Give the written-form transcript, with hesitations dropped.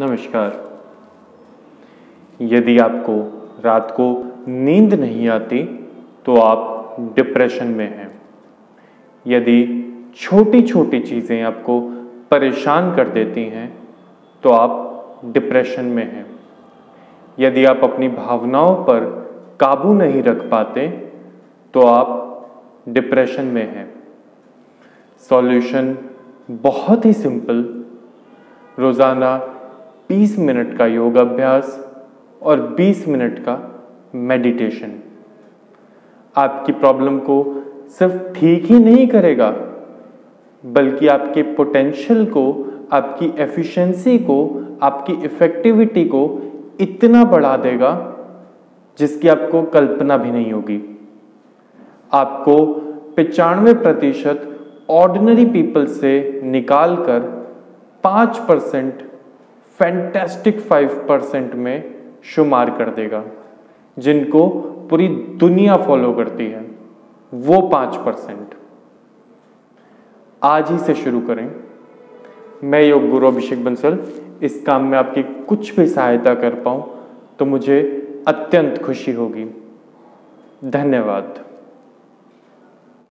नमस्कार। यदि आपको रात को नींद नहीं आती तो आप डिप्रेशन में हैं। यदि छोटी छोटी चीज़ें आपको परेशान कर देती हैं तो आप डिप्रेशन में हैं। यदि आप अपनी भावनाओं पर काबू नहीं रख पाते तो आप डिप्रेशन में हैं। सॉल्यूशन बहुत ही सिंपल, रोज़ाना 20 मिनट का योग अभ्यास और 20 मिनट का मेडिटेशन आपकी प्रॉब्लम को सिर्फ ठीक ही नहीं करेगा बल्कि आपके पोटेंशियल को, आपकी एफिशिएंसी को, आपकी इफेक्टिविटी को इतना बढ़ा देगा जिसकी आपको कल्पना भी नहीं होगी। आपको 95% ऑर्डिनरी पीपल से निकालकर 5% फैंटास्टिक 5% में शुमार कर देगा, जिनको पूरी दुनिया फॉलो करती है। वो 5% आज ही से शुरू करें। मैं योग गुरु अभिषेक बंसल इस काम में आपकी कुछ भी सहायता कर पाऊं तो मुझे अत्यंत खुशी होगी। धन्यवाद।